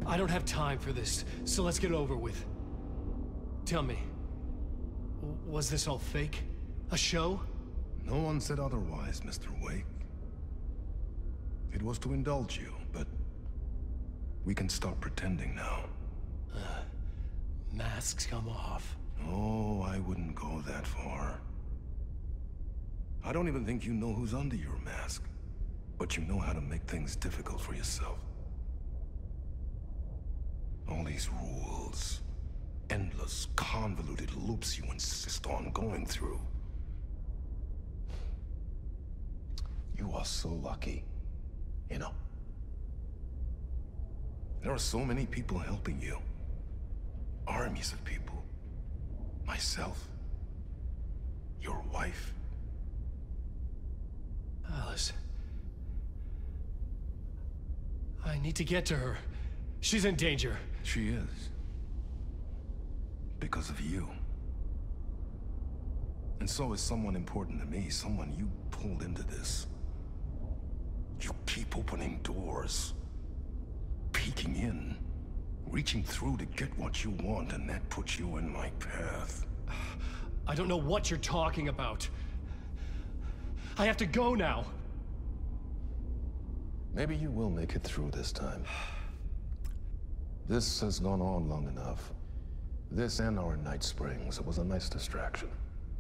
I don't have time for this, so let's get it over with. Tell me, was this all fake? A show? No one said otherwise, Mr. Wake. It was to indulge you, but we can stop pretending now. Masks come off. Oh, I wouldn't go that far. I don't even think you know who's under your mask, but you know how to make things difficult for yourself. All these rules, endless, convoluted loops you insist on going through. You are so lucky, you know. There are so many people helping you. Armies of people. Myself. Your wife. Alice. I need to get to her. She's in danger. She is. Because of you. And so is someone important to me, someone you pulled into this. You keep opening doors. Peeking in. Reaching through to get what you want, and that puts you in my path. I don't know what you're talking about. I have to go now. Maybe you will make it through this time. This has gone on long enough. This and our night springs. It was a nice distraction.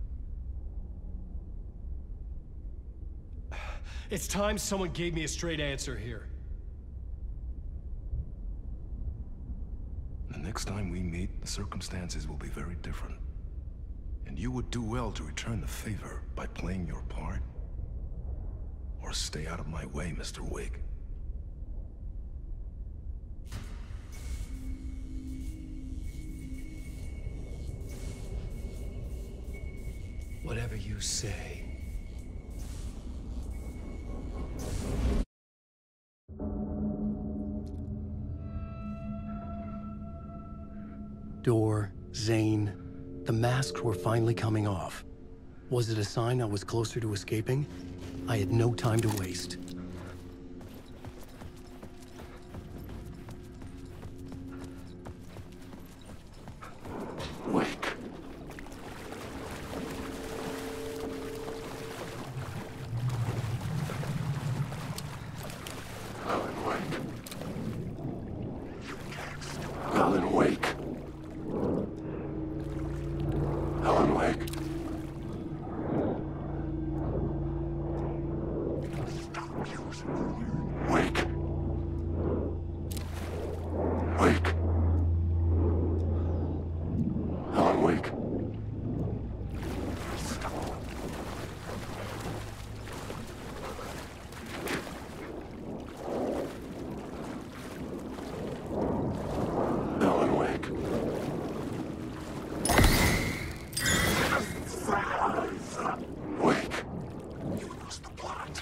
It's time someone gave me a straight answer here. The next time we meet, the circumstances will be very different. And you would do well to return the favor by playing your part. Or stay out of my way, Mr. Wake. Whatever you say. Door, Zane, the masks were finally coming off. Was it a sign I was closer to escaping? I had no time to waste. Wake. Alan Wake. Alan Wake. Alan Wake. Wake. Wake. Alan Wake. Alan Wake. Wake. You lost the plot.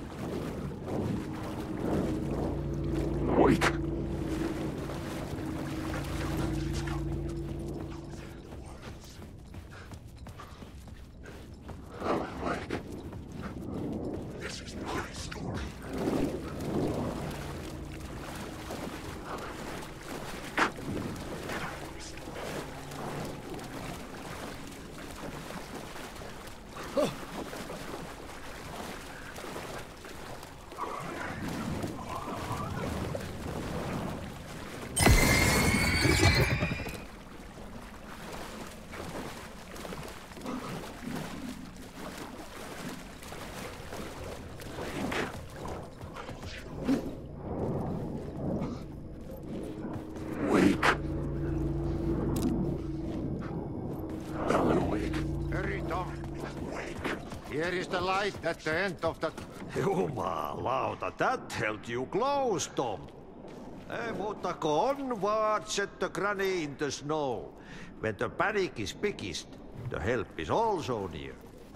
Wake. Alan Wake. This is my story. Wake. Alan Wake. Hurry, Tom. Wake. Here is the light at the end of the... Jumalauta, that held you close, Tom. Mutta go onwards, said the granny in the snow. When the panic is biggest, the help is also near.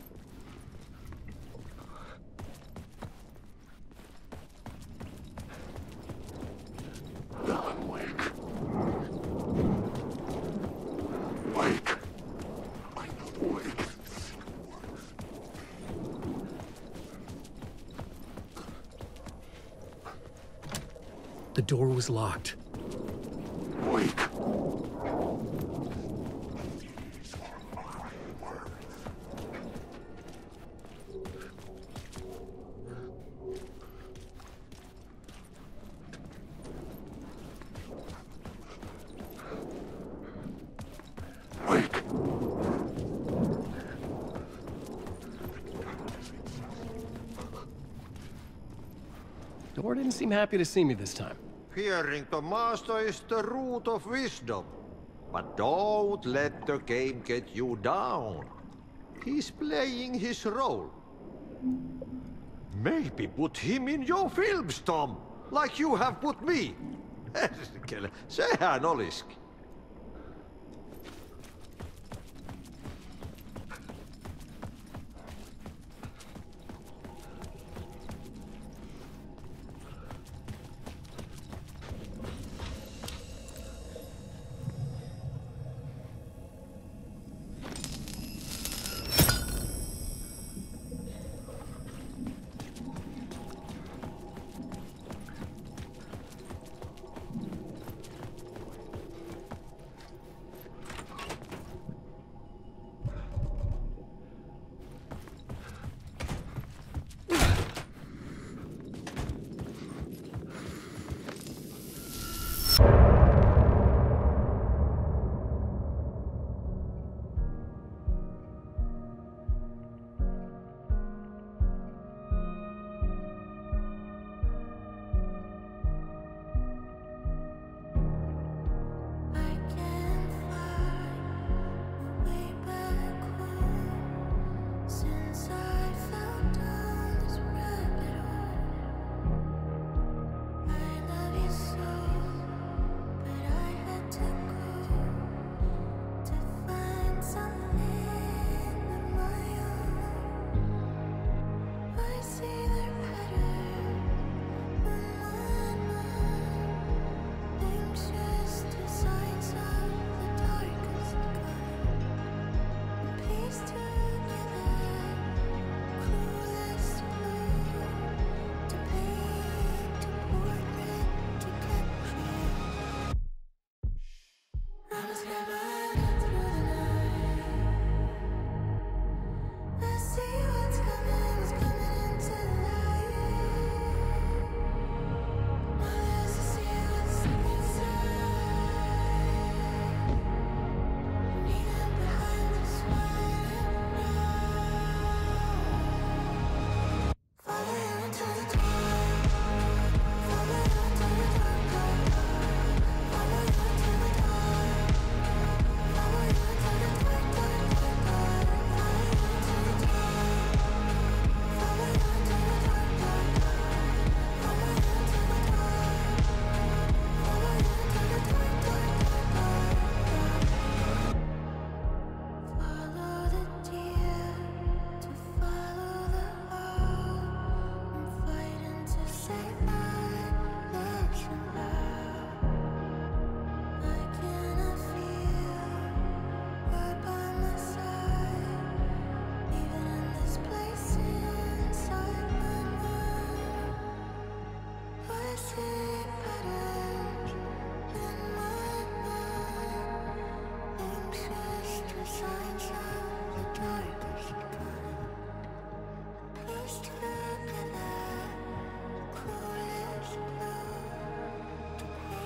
Alan Wake. Wake. I know Wake. The door was locked. Door didn't seem happy to see me this time. Fearing the master is the root of wisdom. But don't let the game get you down. He's playing his role. Maybe put him in your films, Tom, like you have put me. Sehän olisikin.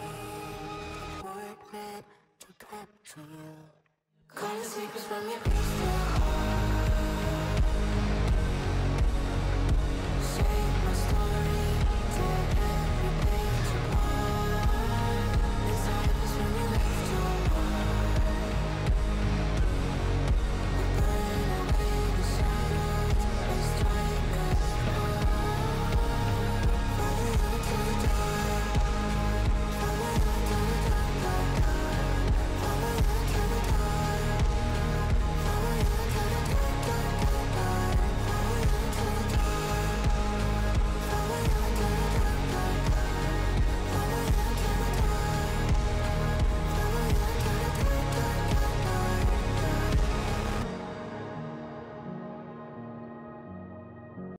Call the secrets from your